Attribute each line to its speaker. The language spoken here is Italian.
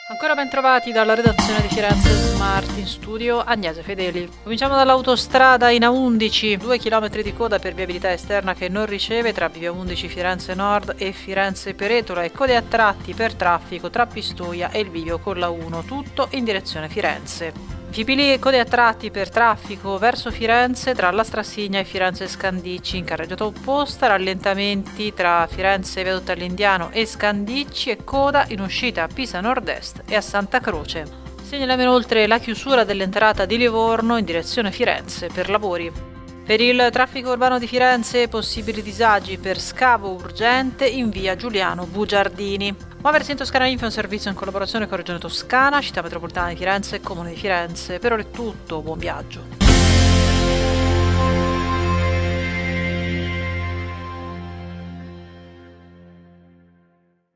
Speaker 1: Ancora ben trovati dalla redazione di Firenze Smart, in studio Agnese Fedeli. Cominciamo dall'autostrada in A11, 2 km di coda per viabilità esterna che non riceve tra Via 11 Firenze Nord e Firenze Peretola e code a tratti per traffico tra Pistoia e il Bivio con la 1, tutto in direzione Firenze. Fipili e code a tratti per traffico verso Firenze tra la Strassigna e Firenze Scandicci, in carreggiata opposta rallentamenti tra Firenze Viadotto all'Indiano e Scandicci e coda in uscita a Pisa Nord-Est e a Santa Croce. Segnaliamo inoltre la chiusura dell'entrata di Livorno in direzione Firenze per lavori. Per il traffico urbano di possibili disagi per scavo urgente in via Giuliano Bugiardini. Muoversi in Toscana Info è un servizio in collaborazione con Regione Toscana, Città Metropolitana di Firenze e Comune di Firenze. Per ora è tutto, buon viaggio.